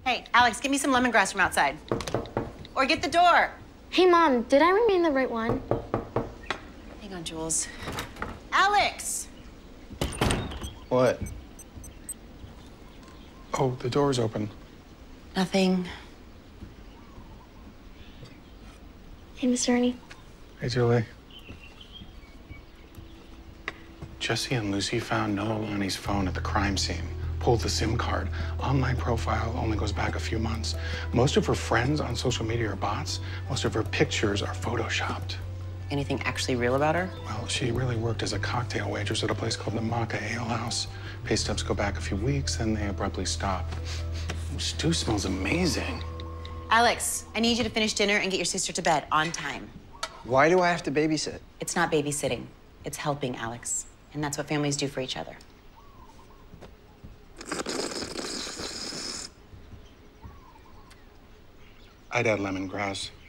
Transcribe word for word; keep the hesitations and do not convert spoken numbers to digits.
Hey, Alex, get me some lemongrass from outside. Or get the door. Hey, Mom, did I remain the right one? Hang on, Jules. Alex! What? Oh, the door's open. Nothing. Hey, Mister Ernie. Hey, Julie. Jesse and Lucy found Noah Lonnie's phone at the crime scene. Pulled the SIM card. Online profile only goes back a few months. Most of her friends on social media are bots. Most of her pictures are photoshopped. Anything actually real about her? Well, she really worked as a cocktail waitress at a place called the Maka Ale House. Pay stubs go back a few weeks, then they abruptly stop. Stew smells amazing. Alex, I need you to finish dinner and get your sister to bed on time. Why do I have to babysit? It's not babysitting. It's helping, Alex. And that's what families do for each other. I'd add lemongrass.